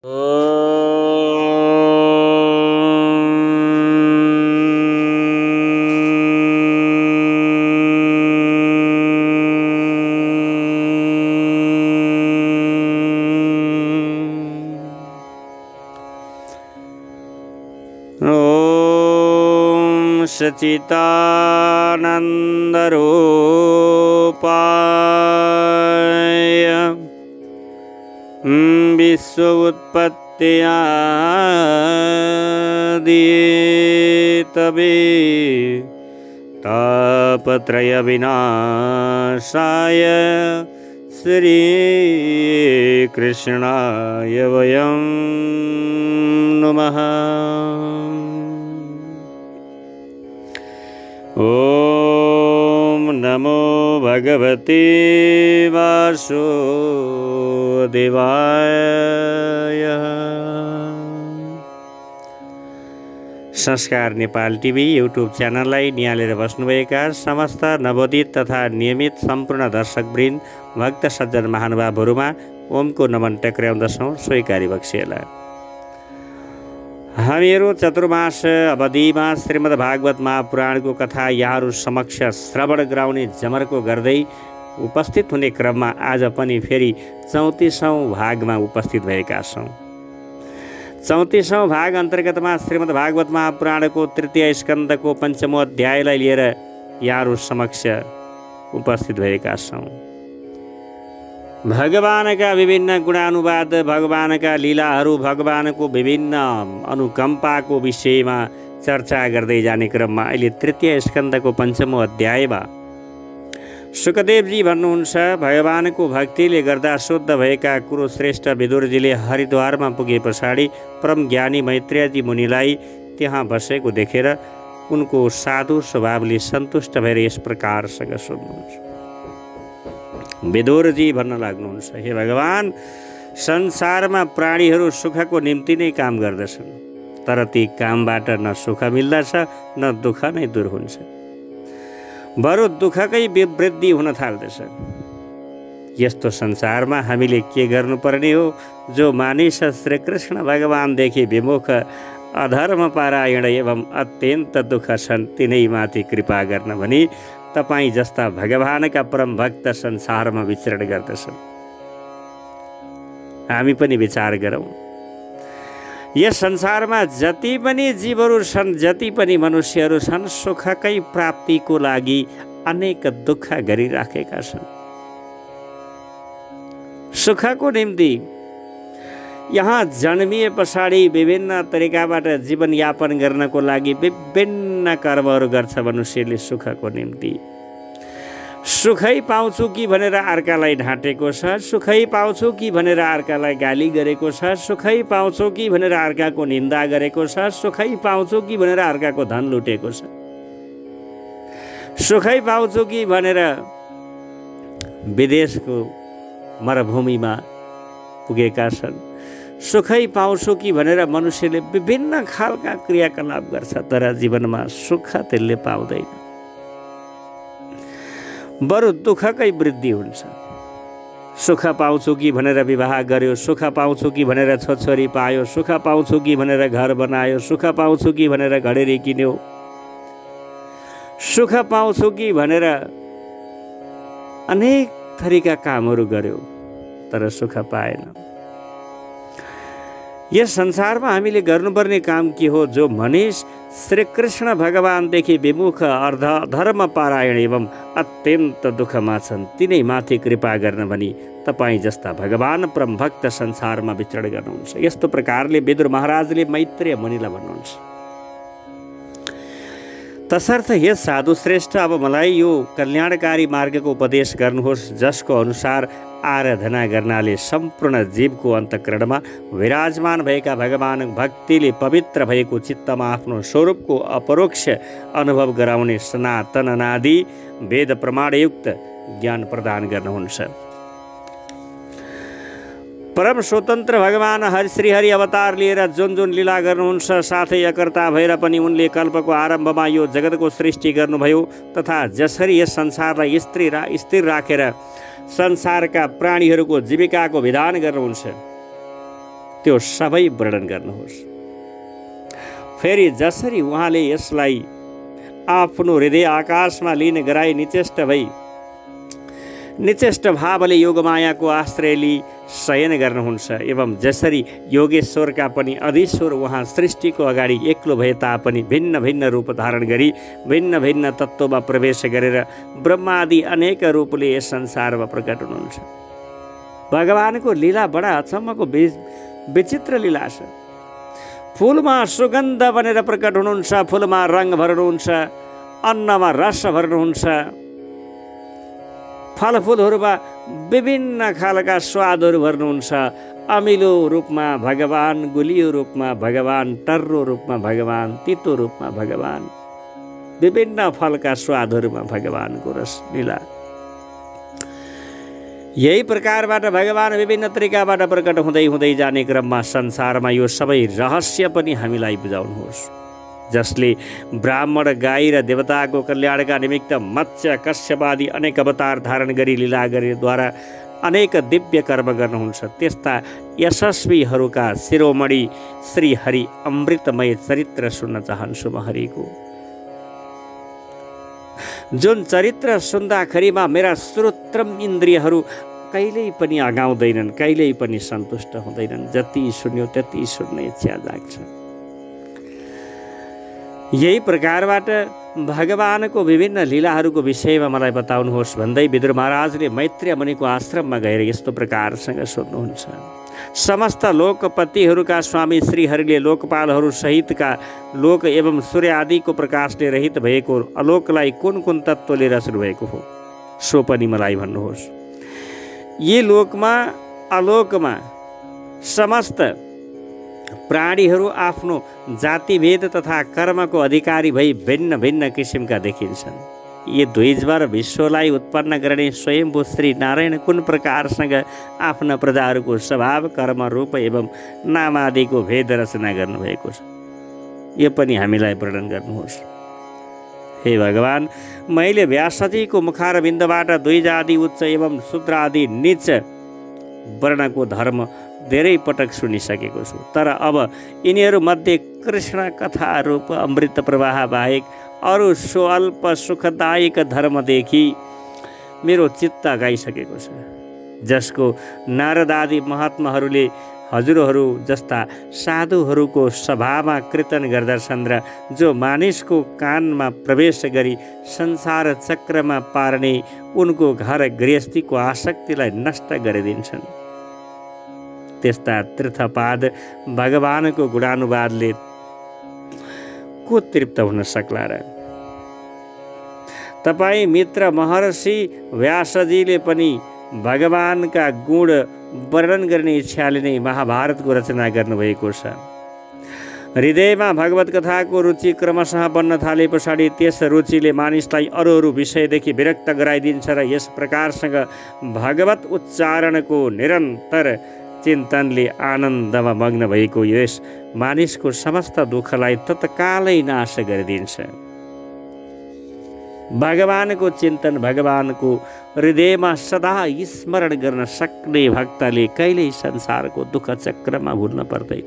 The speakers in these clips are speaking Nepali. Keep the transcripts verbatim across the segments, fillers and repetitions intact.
सच्चिदानन्दरूपाय विश्व उत्पत्त्यादितवे तापत्रय विनाशाय श्री कृष्णाय वयं नमः। ओम नमो भगवते वासुदेवाय। संस्कार नेपाल टिभी युट्युब च्यानललाई निहालेर बस्नुभएका समस्त नवोदित तथा नियमित सम्पूर्ण दर्शकवृन्द भक्त सज्जन महानुभावहरूमा ओमको नमन टक्र्याउँदछौँ। स्वीकारी बक्सिएला। हामीहरू चतुर्मास अवधिमा श्रीमद् भागवत महापुराणको कथा यहाँहरू समक्ष श्रवण गराउने जमर्को गर्दै उपस्थित हुने क्रममा आज पनि फेरि चौतिसौँ भागमा उपस्थित भएका छौँ। चौतिसौँ भाग अन्तर्गतमा श्रीमद् भागवत महापुराणको तृतीय स्कन्धको पञ्चमो अध्यायलाई लिएर यहाँहरू समक्ष उपस्थित भएका छौँ। भगवानका विभिन्न गुणानुवाद, भगवानका लीलाहरू, भगवानको विभिन्न अनुकम्पाको विषयमा चर्चा गर्दै जाने क्रममा अहिले तृतीय स्कन्धको पञ्चमो अध्यायमा सुखदेवजी भन्नुहुन्छ, भगवानको भक्तिले गर्दा शुद्ध भएका कुरुश्रेष्ठ विदुरजीले हरिद्वारमा पुगे पछाडि परम ज्ञानी मैत्रेयजी मुनिलाई त्यहाँ बसेको देखेर उनको साधु स्वभावले सन्तुष्ट भएर यस प्रकारसँग सोध्नुहुन्छ। विदुरजी भन्न लाग्नुहुन्छ, हे भगवान, संसारमा प्राणीहरू सुखको निम्ति नै काम गर्दछन्, तर ती कामबाट न सुख मिल्दछ न दुःख नै दूर हुन्छ, बरु दुःखकै वृद्धि हुन थाल्दछ। यस्तो संसारमा हामीले के गर्नुपर्ने हो? जो मानिस श्रीकृष्ण भगवानदेखि विमुख, अधर्म पारायण एवं अत्यन्त दुःख छन्, तिनैमाथि कृपा गर्न भनी तपाईं जस्ता भगवानका परम भक्त संसारमा विचरण गर्दछन्। हामी पनि विचार गरौँ, यस संसारमा जति पनि जीवहरू छन्, जति पनि मनुष्यहरू छन्, सुखकै प्राप्तिको लागि अनेक दुःख गरिराखेका छन्। सुखको निम्ति यहाँ जन्मिए पछाडि विभिन्न तरिकाबाट जीवनयापन गर्नको लागि विभिन्न कर्महरू गर्छ मनुष्यले सुखको निम्ति। सुखै पाउँछु कि भनेर अर्कालाई ढाँटेको छ, सुखै पाउँछु कि भनेर अर्कालाई गाली गरेको छ, सुखै पाउँछु कि भनेर अर्काको निन्दा गरेको छ, सुखै पाउँछु कि भनेर अर्काको धन लुटेको छ, सुखै पाउँछु कि भनेर विदेशको मरुभूमिमा पुगेका छन्, सुखै पाउँछु कि भनेर मनुष्यले विभिन्न खालका क्रियाकलाप गर्छ, तर जीवनमा सुख त्यसले पाउँदैन, बरु दुःखकै वृद्धि हुन्छ। सुख पाउँछु कि भनेर विवाह गर्यो, सुख पाउँछु कि भनेर छोरछोरी पायो, सुख पाउँछु कि भनेर घर बनायो, सुख पाउँछु कि भनेर घडेरी किन्यो, सुख पाउँछु कि भनेर अनेक थरीका कामहरू गर्यो, तर सुख पाएन। यस संसारमा हामीले गर्नुपर्ने काम के हो? जो मनिष श्रीकृष्ण भगवानदेखि विमुख, अर्ध धर्म पारायण एवं अत्यन्त दुःखमा छन्, तिनै माथि कृपा गर्न भनी तपाईँ जस्ता भगवान परम भक्त संसारमा विचरण गर्नुहुन्छ। यस्तो प्रकारले विदुर महाराजले मैत्रेय मुनिलाई भन्नुहुन्छ। तसर्थ हे साधु श्रेष्ठ, अब मलाई यो कल्याणकारी मार्गको उपदेश गर्नुहोस्, जसको अनुसार आराधना गर्नाले सम्पूर्ण जीवको अन्तःकरणमा विराजमान भएका भगवान भक्तिले पवित्र भएको चित्तमा आफ्नो स्वरूपको अपरोक्ष अनुभव गराउने सनातन अनादि वेद प्रमाणयुक्त ज्ञान प्रदान गर्नुहुन्छ। परम स्वतन्त्र भगवान हरि श्रीहरि अवतार लिएर जुन जुन लीला गर्नुहुन्छ, साथै अकर्ता भएर पनि उनले कल्पको आरम्भमा यो जगतको सृष्टि गर्नुभयो, तथा जसरी यस संसारलाई स्थिर रा स्थिर राखेर संसारका प्राणीहरूको जीविकाको विधान गर्नुहुन्छ, त्यो सबै वर्णन गर्नुहोस्। फेरि जसरी उहाँले यसलाई आफ्नो हृदय आकाशमा लिन गराई निचेष्ट भई निचेष्ट भावले योगमायाको आश्रय लिई शयन गर्नुहुन्छ एवं जसरी योगेश्वरका पनि अधीश्वर उहाँ सृष्टिको अगाडि एक्लो भए तापनि भिन्न भिन्न रूप धारण गरी भिन्न भिन्न तत्त्वमा प्रवेश गरेर ब्रह्मादि अनेक रूपले यस संसारमा प्रकट हुनुहुन्छ। भगवानको लीला बडा अचम्मको विचित्र लीला छ। फुलमा सुगन्ध बनेर प्रकट हुनुहुन्छ, फुलमा रङ भर्नुहुन्छ, अन्नमा रस भर्नुहुन्छ, फलफुलहरूमा विभिन्न खालका स्वादहरू भर्नुहुन्छ। अमिलो रूपमा भगवान, गुलियो रूपमा भगवान, टर्रो रूपमा भगवान, तितो रूपमा भगवान, विभिन्न फलका स्वादहरूमा भगवानको रस लीला। यही प्रकारबाट भगवान विभिन्न तरिकाबाट प्रकट हुँदै हुँदै जाने क्रममा संसारमा यो सबै रहस्य पनि हामीलाई बुझाउनुहोस्। जसले ब्राह्मण, गाई र देवताको कल्याणका निमित्त मत्स्य, कश्यपादि अनेक अवतार धारण गरी लीला गरेद्वारा अनेक दिव्य कर्म गर्नुहुन्छ, त्यस्ता यशस्वीहरूका शिरोमणि श्री हरि अमृतमय चरित्र सुन्न चाहन्छु म हरिको। जुन चरित्र सुन्दाखेरिमा मेरा श्रोत्रम इन्द्रियहरू कहिल्यै पनि अगाउँदैनन्, कहिल्यै पनि सन्तुष्ट हुँदैनन्। जति सुन्यो त्यति सुन्ने इच्छा जाग्छ। यही प्रकारबाट भगवानको विभिन्न लीलाहरूको विषयमा मलाई बताउनुहोस् भन्दै विदुर महाराजले मैत्रेय मुनिको आश्रममा गएर यस्तो प्रकारसँग सोध्नुहुन्छ। समस्त लोकपतिहरूका स्वामी श्रीहरिले लोकपालहरू सहितका लोक एवं सूर्य आदिको प्रकाशले रहित भएको अलोकलाई कुन कुन तत्त्वले रच्नु भएको हो सो पनि मलाई भन्नुहोस्। यी लोकमा अलोकमा समस्त प्राणीहरू आफ्नो जातिभेद तथा कर्मको अधिकारी भई भिन्न भिन्न किसिमका देखिन्छन्। यी द्वैजवर विश्वलाई उत्पन्न गर्ने स्वयम्भू श्री नारायण कुन प्रकारसँग आफ्ना प्रजाहरूको स्वभाव, कर्म, रूप एवं नाम आदिको भेद रचना गर्नुभएको छ यो पनि हामीलाई वर्णन गर्नुहोस्। हे भगवान, मैले व्यासजीको मुखारविन्दबाट द्वैज आदि उच्च एवं शूद्र आदि नीच वर्णको धर्म धेरै पटक सुनिसकेको छु, तर अब यिनीहरूमध्ये कृष्ण कथा रूप अमृत प्रवाह बाहेक अरू स्वल्प सुखदायक धर्मदेखि मेरो चित्त गाइसकेको छ, जसको नारद आदि महात्माहरूले हजुरहरू जस्ता साधुहरूको सभामा कीर्तन गर्दछन् र जो मानिसको कानमा प्रवेश गरी संसार चक्रमा पार्ने उनको घर गृहस्थीको आसक्तिलाई नष्ट गरिदिन्छन्। त्यस्ता तीर्थपाद भगवानको गुणानुवादले को तृप्त हुन सक्ला र? तपाईँ मित्र महर्षि व्यासजीले पनि भगवानका गुण वर्णन गर्ने इच्छाले नै महाभारतको रचना गर्नुभएको छ। हृदयमा भगवत कथाको रुचि क्रमशः बन्न थाले पछाडि त्यस रुचिले मानिसलाई अरू अरू विषयदेखि विरक्त गराइदिन्छ र यस प्रकारसँग भगवत उच्चारणको निरन्तर चिन्तनले आनन्दमा मग्न भएको यस मानिसको समस्त दुःखलाई तत्कालै नाश गरिदिन्छ। भगवानको चिन्तन, भगवानको हृदयमा सदा स्मरण गर्न सक्ने भक्तले कहिल्यै संसारको दुःख चक्रमा भुल्न पर्दैन।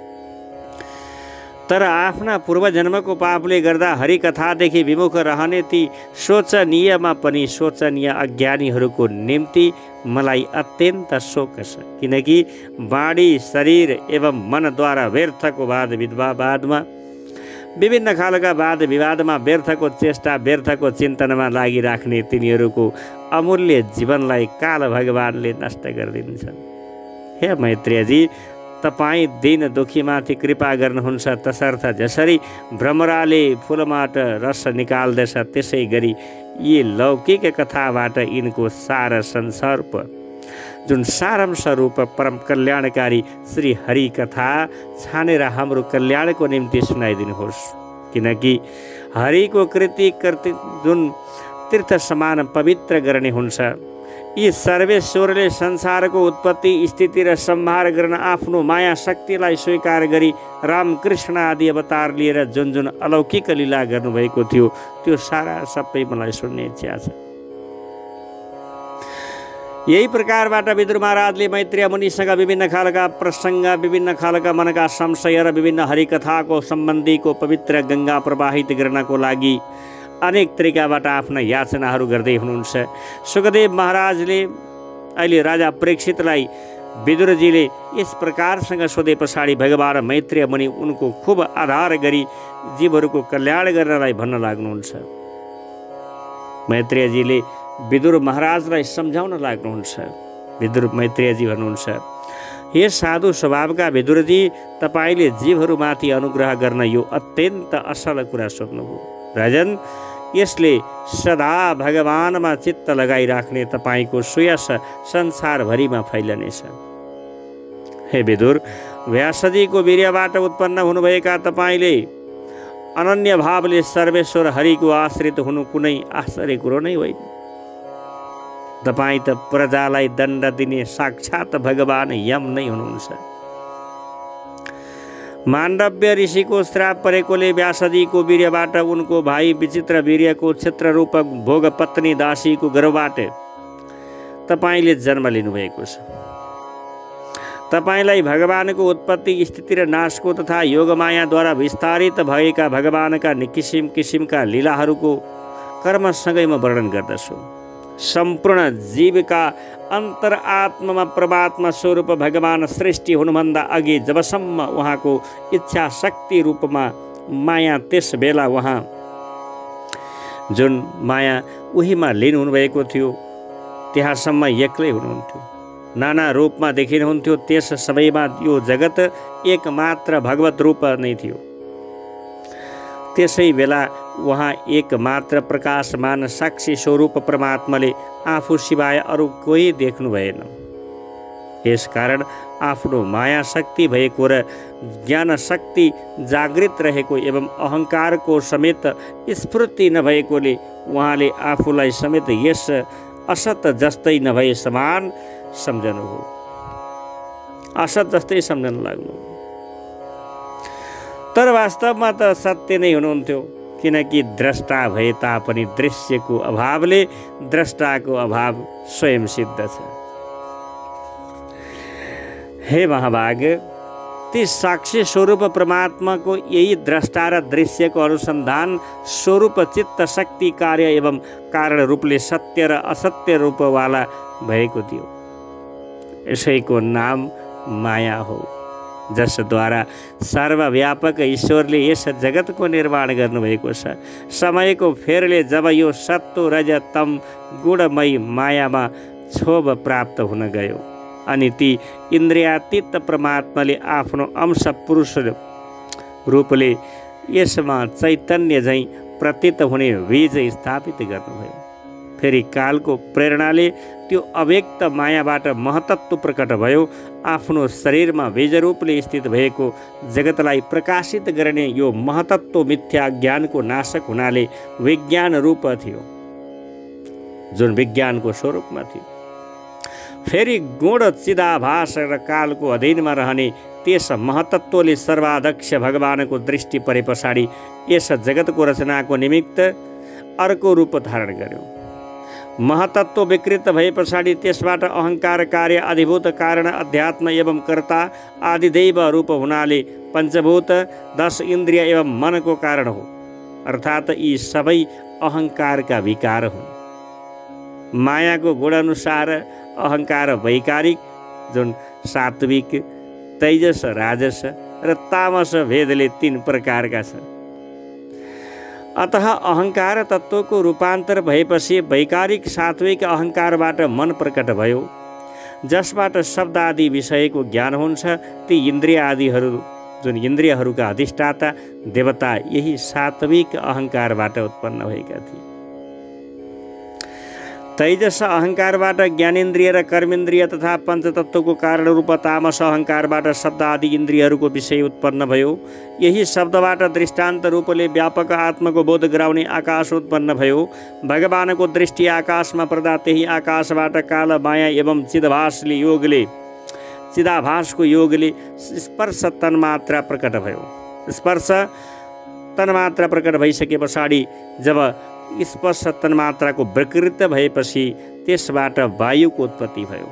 तर आफ्ना पूर्वजन्मको पापले गर्दा हरिकथादेखि विमुख रहने ती शोचनीयमा पनि शोचनीय अज्ञानीहरूको निम्ति मलाई अत्यन्त शोक छ, किनकि वाणी, शरीर एवं मनद्वारा व्यर्थको वाद विवादमा विभिन्न खालका वाद विवादमा व्यर्थको चेष्टा, व्यर्थको चिन्तनमा लागिराख्ने तिनीहरूको अमूल्य जीवनलाई काल भगवानले नष्ट गरिदिन्छन्। हे मैत्रेयजी, तपाईँ दीन दुखीमाथि कृपा गर्नुहुन्छ, तसर्थ जसरी भ्रमराले फुलबाट रस निकाल्दछ त्यसै गरी यी लौकिक कथाबाट यिनको सार संसर्प जुन सारांश रूप परम कल्याणकारी श्री हरि कथा छानेर हाम्रो कल्याणको निम्ति सुनाइदिनुहोस्, किनकि हरिको कृति कृति जुन तीर्थ समान पवित्र गर्ने हुन्छ। यी सर्वेश्वरले संसारको उत्पत्ति, स्थिति र संहार गर्न आफ्नो माया शक्तिलाई स्वीकार गरी रामकृष्ण आदि अवतार लिएर जुन जुन अलौकिक लीला गर्नुभएको थियो त्यो सारा सबै मलाई सुन्ने इच्छा छ। यही प्रकारबाट विदुर महाराजले मैत्रेय मुनिसँग विभिन्न खालका प्रसङ्ग, विभिन्न खालका मनका संशय र विभिन्न हरिकथाको सम्बन्धीको पवित्र गङ्गा प्रवाहित गर्नको लागि अनेक तरिकाबाट आफ्ना याचनाहरू गर्दै हुनुहुन्छ। सुखदेव महाराजले अहिले राजा परीक्षितलाई विदुरजीले यस प्रकारसँग सोधे पछाडि भगवान मैत्रेय मुनि उनको खुब आधार गरी जीवहरूको कल्याण गर्नलाई भन्न लाग्नुहुन्छ। मैत्रेयजीले विदुर महाराजलाई सम्झाउन लाग्नुहुन्छ। विदुर मैत्रेयजी भन्नुहुन्छ, हे साधु स्वभावका विदुरजी, तपाईँले जीवहरूमाथि अनुग्रह गर्न यो अत्यन्त असल कुरा सोध्नुभयो। राजन, यसले सदा भगवानमा चित्त लगाइराख्ने तपाईँको सुयश संसारभरिमा फैलनेछ। हे विदुर, व्यासजीको वीर्यबाट उत्पन्न हुनुभएका तपाईँले अनन्य भावले सर्वेश्वर हरिको आश्रित हुनु कुनै आश्चर्य कुरो नै होइन। तपाईँ त प्रजालाई दण्ड दिने साक्षात भगवान यम नै हुनुहुन्छ। माण्डव्य ऋषिको श्राप परेकोले व्यासजीको वीर्यबाट उनको भाइ विचित्र वीर्यको क्षेत्ररूप भोगपत्नी दासीको गर्भबाट तपाईँले जन्म लिनुभएको छ। तपाईँलाई भगवानको उत्पत्ति, स्थिति र नाशको तथा योगमायाद्वारा विस्तारित भएका भगवानका किसिम किसिमका लीलाहरूको कर्मसँगै म वर्णन गर्दछु। सम्पूर्ण जीवका अन्तरात्मामा परमात्मा स्वरूप भगवान सृष्टि हुनुभन्दा अघि जबसम्म उहाँको इच्छा शक्ति रूपमा माया, त्यस बेला उहाँ जुन माया उहीमा लीन हुनुभएको थियो त्यहाँसम्म एक्लै हुनुहुन्थ्यो। नाना रूपमा देखिनुहुन्थ्यो। त्यस समयमा यो जगत एकमात्र भगवत रूप नै थियो। त्यसै बेला उहाँ एकमात्र प्रकाशमान साक्षी स्वरूप परमात्माले आफू सिवाय अरू कोही देख्नु भएन। यसकारण आफ्नो माया शक्ति भएको र ज्ञान शक्ति जागृत रहेको एवं अहङ्कारको समेत स्फूर्ति नभएकोले उहाँले आफूलाई समेत यस असत जस्तै नभए समान सम्झनु हो। असत जस्तै सम्झन लाग्नु। तर वास्तवमा त सत्य नै हुनुहुन्थ्यो, किनकि द्रष्टा भए तापनि दृश्यको अभावले द्रष्टाको अभाव स्वयं सिद्ध छ। हे महाभाग, ती साक्षी स्वरूप परमात्माको यही द्रष्टा र दृश्यको अनुसन्धान स्वरूप चित्त शक्ति कार्य एवं कारण रूपले सत्य र असत्य रूपवाला भएको थियो। यसैको नाम माया हो, जसद्वारा सर्वव्यापक ईश्वरले यस जगतको निर्माण गर्नुभएको छ। समयको फेरले जब यो सत्तो रज तम गुणमयी मायामा क्षोभ प्राप्त हुन गयो अनि ती इन्द्रियातीत परमात्माले आफ्नो अंश पुरुष रूपले यसमा चैतन्य झैँ प्रतीत हुने बीज स्थापित गर्नुभयो। फेरि कालको प्रेरणाले त्यो अव्यक्त मायाबाट महतत्व प्रकट भयो। आफ्नो शरीरमा बीज रूपले स्थित भएको जगतलाई प्रकाशित गर्ने यो महतत्व मिथ्या ज्ञानको नाशक हुनाले विज्ञान रूप थियो, जुन विज्ञानको स्वरूपमा थियो। फेरि गुण चिदाभास र कालको अधीनमा रहने त्यस महतत्वले सर्वाध्यक्ष भगवानको दृष्टि परे पछाडि यस जगतको रचनाको निमित्त अर्को रूप धारण गर्यो। महतत्व विकृत भए पछाडि त्यसबाट अहङ्कार कार्य अधिभूत कारण अध्यात्म एवं कर्ता आदिदैव रूप हुनाले पञ्चभूत दस इन्द्रिय एवं मनको कारण हो। अर्थात् यी सबै अहङ्कारका विकार हुन्। मायाको गुणानुसार अहङ्कार वैकारिक, जुन सात्विक, तैजस राजस र तामस भेदले तीन प्रकारका छन्। अतः अहङ्कार तत्त्वको रूपान्तर भएपछि वैकारिक सात्विक अहङ्कारबाट मन प्रकट भयो, जसबाट शब्द आदि विषयको ज्ञान हुन्छ। ती इन्द्रिय आदिहरू, जुन इन्द्रियहरूका अधिष्ठाता देवता, यही सात्विक अहङ्कारबाट उत्पन्न भएका थिए। तैजस अहङ्कारबाट ज्ञानेन्द्रिय र कर्मेन्द्रिय तथा पञ्चतत्त्वको कारण रूप तामस अहङ्कारबाट शब्द आदि इन्द्रियहरूको विषय उत्पन्न भयो। यही शब्दबाट दृष्टान्त रूपले व्यापक आत्माको बोध गराउने आकाश उत्पन्न भयो। भगवानको दृष्टि आकाशमा पर्दा त्यही आकाशबाट काल माया एवं चिदाभासले योगले चिदाभासको योगले स्पर्श तन्मात्रा प्रकट भयो। स्पर्श तन्मात्रा प्रकट भइसके पछाडि जब स्पर्श तन्मात्राको विकृत भएपछि त्यसबाट वायुको उत्पत्ति भयो।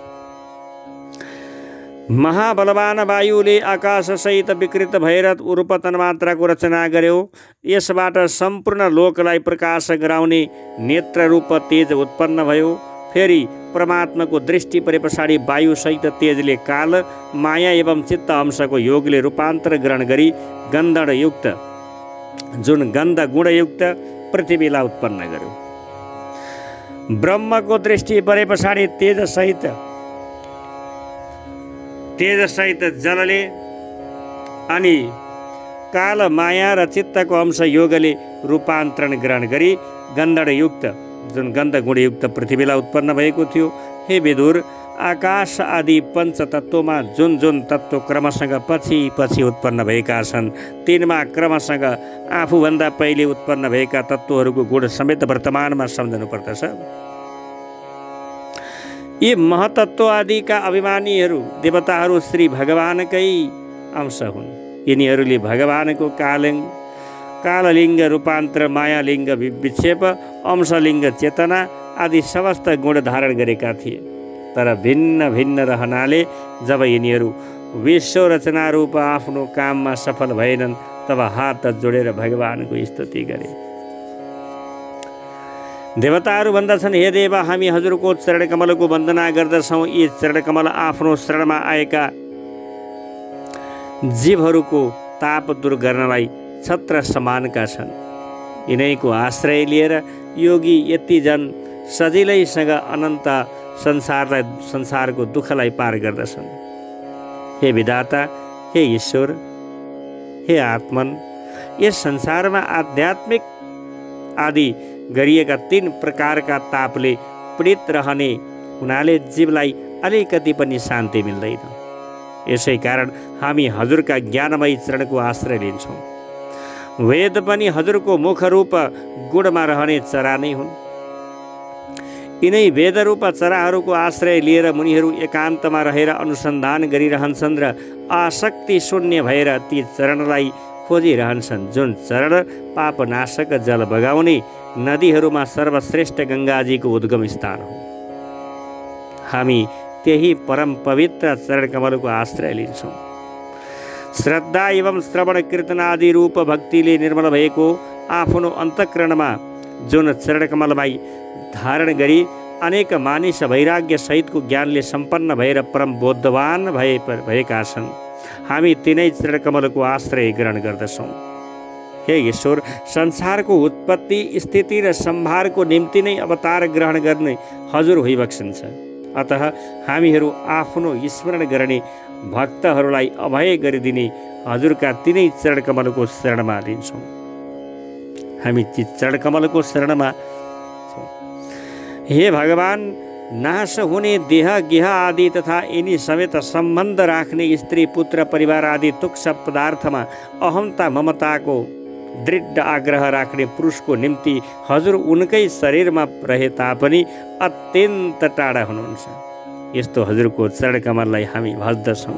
महाबलवान वायुले आकाशसहित विकृत भएर रूप तन्मात्राको रचना गर्यो। यसबाट सम्पूर्ण लोकलाई प्रकाश गराउने नेत्र रूप तेज उत्पन्न भयो। फेरि परमात्माको दृष्टि परे पछाडि वायुसहित तेजले काल माया एवं चित्त अंशको योगले रूपान्तर ग्रहण गरी गन्धयुक्त जुन गन्ध गुणयुक्त पृथ्वीलाई उत्पन्न गर्यो। ब्रह्मको दृष्टि परे पछाडि तेज सहित तेज सहित जलले अनि काल माया र चित्तको अंश योगले रूपान्तरण ग्रहण गरी गन्धयुक्त जुन गन्ध गुणयुक्त पृथ्वीलाई उत्पन्न भएको थियो। हे विदुर, आकाश आदि पञ्चतत्त्वमा जुन जुन तत्त्व क्रमसँग पछि पछि उत्पन्न भएका छन् तिनमा क्रमसँग आफूभन्दा पहिले उत्पन्न भएका तत्त्वहरूको गुण समेत वर्तमानमा सम्झनु पर्दछ। यी महतत्व आदिका अभिमानीहरू देवताहरू श्री भगवानकै अंश हुन्। यिनीहरूले भगवानको कालिङ काललिङ्ग रूपान्तर मायालिङ्ग विक्षेप अंशलिङ्ग चेतना आदि समस्त गुण धारण गरेका थिए। तर भिन्न भिन्न रहनाले जब यिनीहरू विश्व रचना रूप आफ्नो काममा सफल भएनन् तब हात जोडेर भगवानको स्तुति गरे। देवताहरू भन्दछन्, हे देव, हामी हजुरको चरणकमलको वन्दना गर्दछौँ। यी चरणकमल आफ्नो शरणमा आएका जीवहरूको ताप दूर गर्नलाई छत्र समानका छन्। यिनैको आश्रय लिएर योगी यति जन सजिलैसँग अनन्त संसारलाई संसारको दुःखलाई पार गर्दछन्। हे विधाता, हे ईश्वर, हे आत्मन, यस संसारमा आध्यात्मिक आदि गरिएका तीन प्रकारका तापले पीडित रहने हुनाले जीवलाई अलिकति पनि शान्ति मिल्दैन। यसै कारण हामी हजुरका ज्ञानमय चरणको आश्रय लिन्छौँ। वेद पनि हजुरको मुखरूप गुणमा रहने चरा नै हुन्। यिनै वेदरूप चराहरूको आश्रय लिएर मुनिहरू एकान्तमा रहेर अनुसन्धान गरिरहन्छन् र आसक्ति शून्य भएर ती चरणलाई खोजिरहन्छन्, जुन चरण पापनाशक जल बगाउने नदीहरूमा सर्वश्रेष्ठ गङ्गाजीको उद्गम स्थान हो। हामी त्यही परम पवित्र चरणकमलको आश्रय लिन्छौँ। श्रद्धा एवं श्रवण कीर्तन आदि रूप भक्तिले निर्मल भएको आफ्नो अन्तःकरणमा जुन चरणकमललाई धारण गरी अनेक मानिस वैराग्य सहितको ज्ञानले सम्पन्न भएर परम बोधवान भए भएका छन्, हामी तिनै चरणकमलको आश्रय ग्रहण गर्दछौँ। हे ईश्वर, संसारको उत्पत्ति स्थिति र सम्भारको निम्ति नै अवतार ग्रहण गर्ने हजुर होइबक्सन्छ। अतः हामीहरू आफ्नो स्मरण गर्ने भक्तहरूलाई अभय गरिदिने हजुरका तिनै चरणकमलको शरणमा लिन्छौँ। हामी ती चरणकमलको शरणमा छौँ। हे भगवान, नाश हुने देह गेह आदि तथा यिनी समेत सम्बन्ध राख्ने स्त्री पुत्र परिवार आदि तुक्ष पदार्थमा अहमता ममताको दृढ आग्रह राख्ने पुरुषको निम्ति हजुर उनकै शरीरमा रहे तापनि अत्यन्त टाढा हुनुहुन्छ। यस्तो हजुरको चरणकमललाई हामी भज्दछौँ।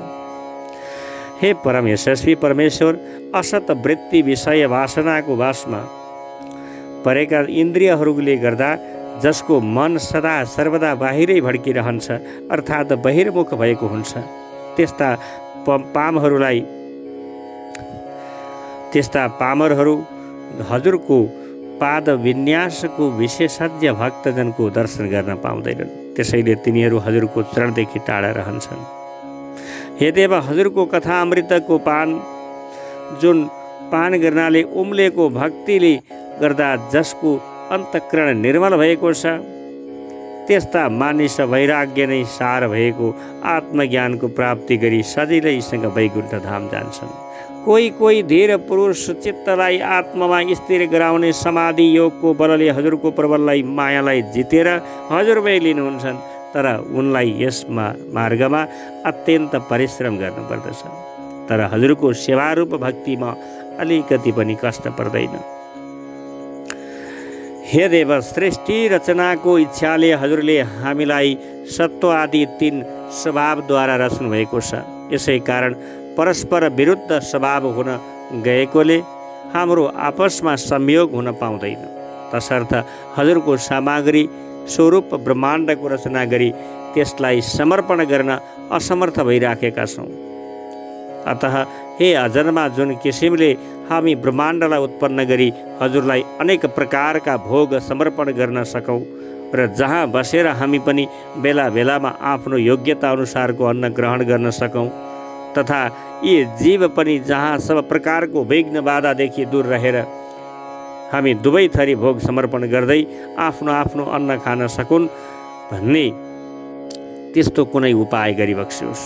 हे परम यशस्वी परमेश्वर, असत वृत्ति विषय वासनाको वासमा परेका इन्द्रियहरूले गर्दा जसको मन सदा सर्वदा बाहिरै भड्किरहन्छ अर्थात् बहिर्मुख भएको हुन्छ, त्यस्ता पामहरूलाई त्यस्ता पामरहरू हजुरको पाद विन्यासको विशेषज्ञ भक्तजनको दर्शन गर्न पाउँदैनन्। त्यसैले तिनीहरू हजुरको चरणदेखि टाढा रहन्छन्। हे देव, हजुरको कथा अमृतको पान जुन पान गर्नाले उम्लेको भक्तिले गर्दा जसको अन्तःकरण निर्मल भएको छ, त्यस्ता मानिस वैराग्य नै सार भएको आत्मज्ञानको प्राप्ति गरी सजिलैसँग वैकुण्ठ धाम जान्छन्। कोही कोही धीर पुरुष चित्तलाई आत्मामा स्थिर गराउने समाधि योगको बलले हजुरको प्रबललाई मायालाई जितेर हजुरमै लिनुहुन्छन्, तर उनलाई यस मार्गमा अत्यन्त परिश्रम गर्नुपर्दछ। तर हजुरको सेवारूप भक्तिमा अलिकति पनि कष्ट पर्दैन। हे देव, सृष्टि रचनाको इच्छाले हजुरले हामीलाई सत्व आदि तीन स्वभावद्वारा रच्नु भएको छ। यसै कारण परस्पर विरुद्ध स्वभाव हुन गएकोले हाम्रो आपसमा संयोग हुन पाउँदैन। तसर्थ हजुरको सामग्री स्वरूप ब्रह्माण्डको रचना गरी त्यसलाई समर्पण गर्न असमर्थ भइराखेका छौँ। अतः हे अजन्मा, जुन किसिमले हामी ब्रह्माण्डलाई उत्पन्न गरी हजुरलाई अनेक प्रकारका भोग समर्पण गर्न सकौँ र जहाँ बसेर हामी पनि बेला बेलामा आफ्नो योग्यता अनुसारको अन्न ग्रहण गर्न सकौँ, तथा यी जीव पनि जहाँ सब प्रकारको विघ्न बाधादेखि दूर रहेर हामी दुवै थरी भोग समर्पण गर्दै आफ्नो आफ्नो अन्न खान सकुन् भन्ने त्यस्तो कुनै उपाय गरिबक्सियोस्।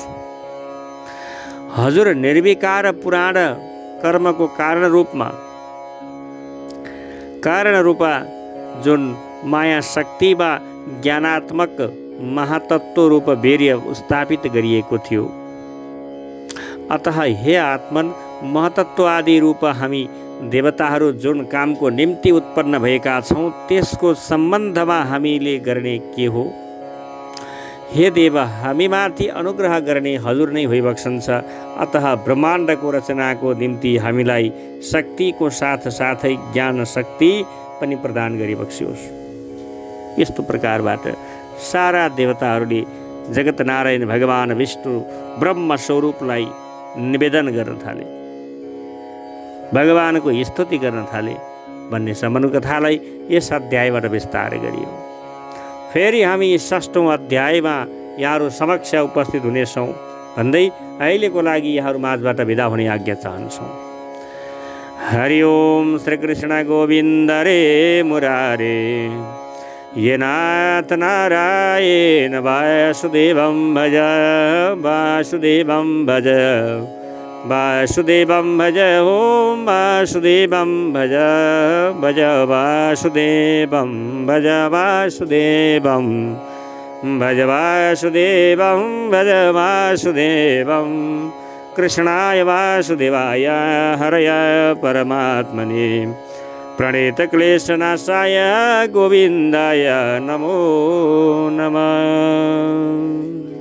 हजुर निर्विकार पुराण कर्मको कारण रूपमा कारण रूपा जुन माया शक्ति वा ज्ञानात्मक महातत्व रूप वीर्य स्थापित गरिएको थियो, अतः हे आत्मन, महतत्व आदि रूप हामी देवताहरू जुन कामको निम्ति उत्पन्न भएका छौँ त्यसको सम्बन्धमा हामीले गर्ने के हो? हे देव, हामीमाथि अनुग्रह गर्ने हजुर नै भइबक्सन्छ। अतः ब्रह्माण्डको रचनाको निम्ति हामीलाई शक्तिको साथ साथै ज्ञान शक्ति पनि प्रदान गरिबक्सियोस्। यस्तो प्रकारबाट सारा देवताहरूले जगत नारायण भगवान विष्णु ब्रह्म स्वरूपलाई निवेदन गर्न थाले, भगवानको स्तुति गर्न थाले भन्ने सम्बन्ध कथालाई यस अध्यायबाट विस्तार गरियो। फेरि हामी षष्ठौँ अध्यायमा यहाँहरू समक्ष उपस्थित हुनेछौँ भन्दै अहिलेको लागि यहाँहरू माझबाट बिदा हुने आज्ञा चाहन्छौँ। हरि ओम श्री कृष्ण गोविन्द रे मुरारे, ये नाथ नारायण वासुदेवं भज, वासुदेवं भज, वासुदेवं भज, ओम वासुदेवं भज, भज वासुदेवं भज, वासुदेवं भज, वासुदेवं भज, वासुदेवं कृष्णाय वासुदेवाय हरय परमात्मने प्रणेतक्लेशनाशाय गोविन्दाय नमो नमः।